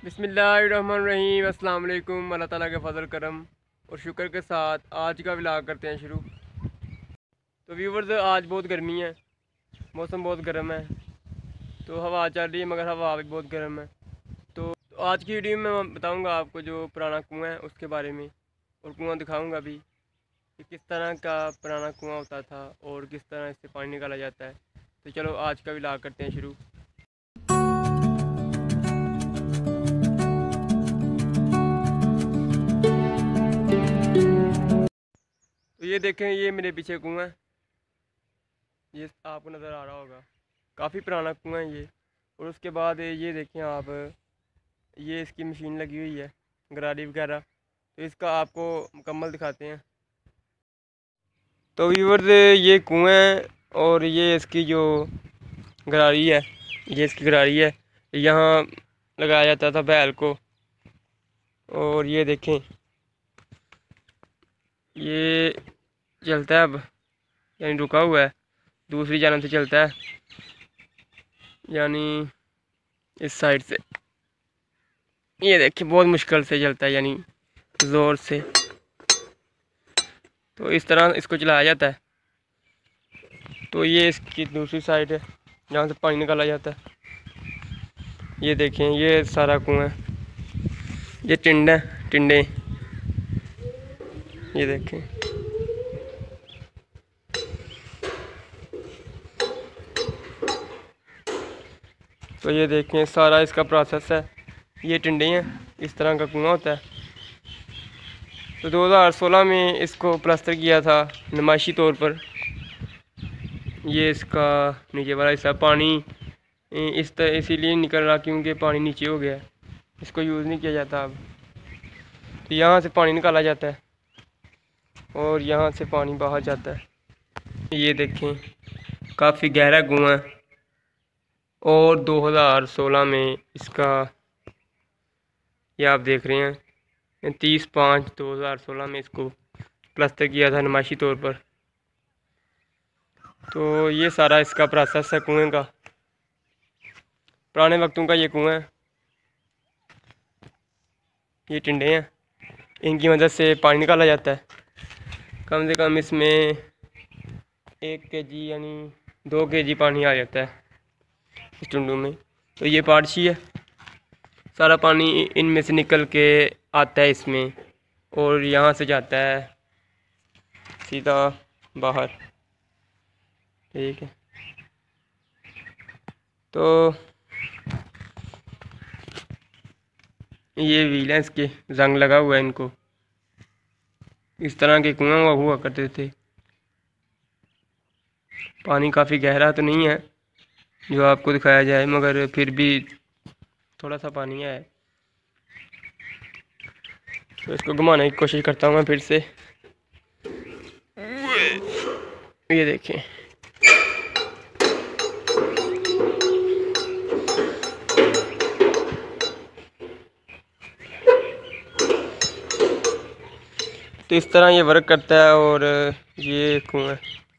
बिस्मिल्लाहिर्रहमानिर्रहीम। अस्सलाम वालेकुम। अल्लाह ताला के फजल करम और शुक्र के साथ आज का व्लॉग करते हैं शुरू। तो व्यूवर्स, आज बहुत गर्मी है, मौसम बहुत गर्म है। तो हवा चल रही है मगर हवा भी बहुत गर्म है। तो आज की वीडियो में मैं बताऊंगा आपको जो पुराना कुआं है उसके बारे में, और कुआं दिखाऊंगा भी कि किस तरह का पुराना कुआं होता था और किस तरह इससे पानी निकाला जाता है। तो चलो आज का व्लॉग करते हैं शुरू। तो ये देखें, ये मेरे पीछे कुआं है, ये आपको नज़र आ रहा होगा। काफ़ी पुराना कुआं है ये। और उसके बाद ये देखें आप, ये इसकी मशीन लगी हुई है, गरारी वगैरह। तो इसका आपको मुकम्मल दिखाते हैं। तो व्यूअर्स, ये कुआं है और ये इसकी जो गरारी है, ये इसकी गरारी है। यहाँ लगाया जाता था बैल को। और ये देखें, ये चलता है अब, यानी रुका हुआ है, दूसरी जानब से चलता है, यानी इस साइड से। ये देखिए बहुत मुश्किल से चलता है, यानी ज़ोर से। तो इस तरह इसको चलाया जाता है। तो ये इसकी दूसरी साइड है जहाँ से पानी निकाला जाता है। ये देखें, ये सारा कुआं है, ये टिंडे ये देखें। तो ये देखें सारा इसका प्रोसेस है। ये टिंडे हैं, इस तरह का कुआं होता है। तो 2016 में इसको प्लास्टर किया था नुमाइशी तौर पर। ये इसका नीचे वाला हिस्सा पानी इस तरह इसीलिए निकल रहा क्योंकि पानी नीचे हो गया है, इसको यूज़ नहीं किया जाता अब। तो यहाँ से पानी निकाला जाता है और यहाँ से पानी बाहर जाता है। ये देखें काफ़ी गहरा कुआं है और 2016 में इसका, ये आप देख रहे हैं, 30/5/2016 में इसको प्लास्टर किया था नुमाइशी तौर पर। तो ये सारा इसका प्रोसेस है कुएं का, पुराने वक्तों का ये कुआं है। ये टिंडे हैं, इनकी मदद से पानी निकाला जाता है। कम से कम इसमें 1 kg यानी 2 kg पानी आ जाता है इस टुंडू में। तो ये पारछी है, सारा पानी इनमें से निकल के आता है इसमें और यहाँ से जाता है सीधा बाहर। ठीक है, तो ये व्हील है, इसके जंग लगा हुआ है इनको। इस तरह के कुआं हुआ करते थे। पानी काफ़ी गहरा तो नहीं है जो आपको दिखाया जाए, मगर फिर भी थोड़ा सा पानी है। तो इसको घुमाने की कोशिश करता हूँ मैं फिर से। ये देखें, तो इस तरह ये वर्क करता है। और ये कुआं,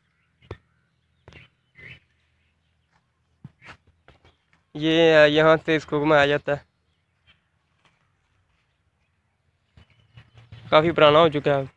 ये यहाँ से इसको घुमाया जाता है। काफ़ी पुराना हो चुका है अब।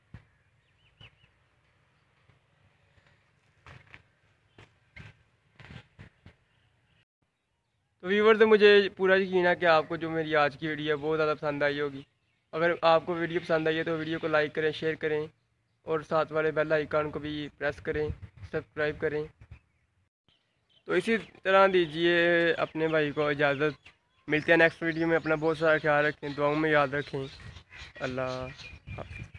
तो व्यूअर्स, मुझे पूरा यकीन है कि आपको जो मेरी आज की वीडियो है बहुत ज़्यादा पसंद आई होगी। अगर आपको वीडियो पसंद आई है तो वीडियो को लाइक करें, शेयर करें और साथ वाले बेल आइकन को भी प्रेस करें, सब्सक्राइब करें। तो इसी तरह दीजिए अपने भाई को इजाज़त। मिलते हैं नेक्स्ट वीडियो में। अपना बहुत सारा ख्याल रखें, दुआओं में याद रखें। अल्लाह हाफ़िज़।